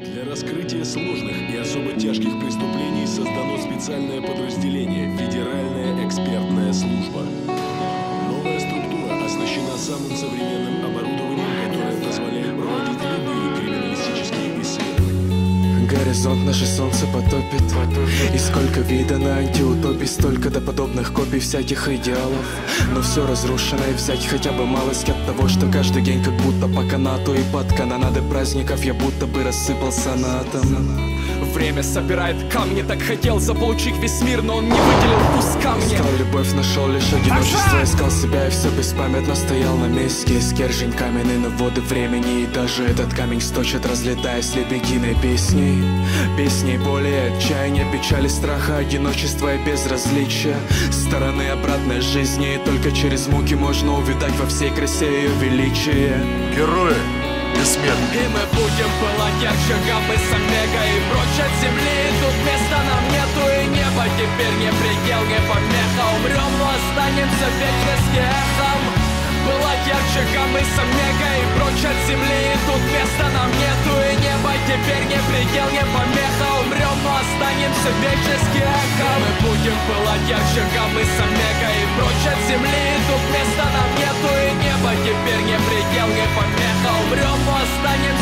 Для раскрытия сложных и особо тяжких преступлений создано специальное подразделение «Федеральная экспертная служба». Новая структура оснащена самым современным оборудованием, которое позволяет проводить любые криминалистические исследования. Горизонт наше солнце потопит. И сколько видано антиутопий, столько до подобных копий всяких идеалов. Но все разрушено, и взять хотя бы малость от того, что каждый день как будто по канату. И под канонады праздников я будто бы рассыпался на атом. Время собирает камни, так хотел заполучить весь мир, но он не выделил куска мне. Искал любовь, нашел лишь одиночество, искал себя и все беспамятно стоял на месте. Скержень каменный, но воды времени, и даже этот камень сточит, разлетаясь лебединой песней. Песней боли и отчаяния, печали, страха, одиночества и безразличия. Стороны обратной жизни, и только через муки можно увидать во всей красе ее величие. Герои бессмертны. И мы будем пылать ярче гаммы с омега и прочь от земли. И тут места нам нету, и небо теперь не предел, не помеха. Умрем, но останемся вечности эхом. Пылать ярче гаммы с омега и прочь от земли. И тут места нам нету, и небо теперь не предел, не помеха. Умрем, но останемся вечности эхом. Мы будем пылать ярче гаммы с омега и прочь от земли. И тут места нам нету, и небо теперь не предел, не помеха. Умрем, но останемся